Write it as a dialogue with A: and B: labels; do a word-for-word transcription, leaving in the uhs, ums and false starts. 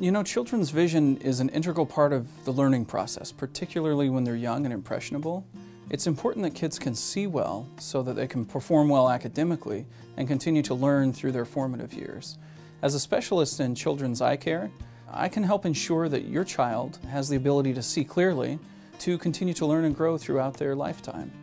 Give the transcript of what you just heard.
A: You know, children's vision is an integral part of the learning process, particularly when they're young and impressionable. It's important that kids can see well so that they can perform well academically and continue to learn through their formative years. As a specialist in children's eye care, I can help ensure that your child has the ability to see clearly to continue to learn and grow throughout their lifetime.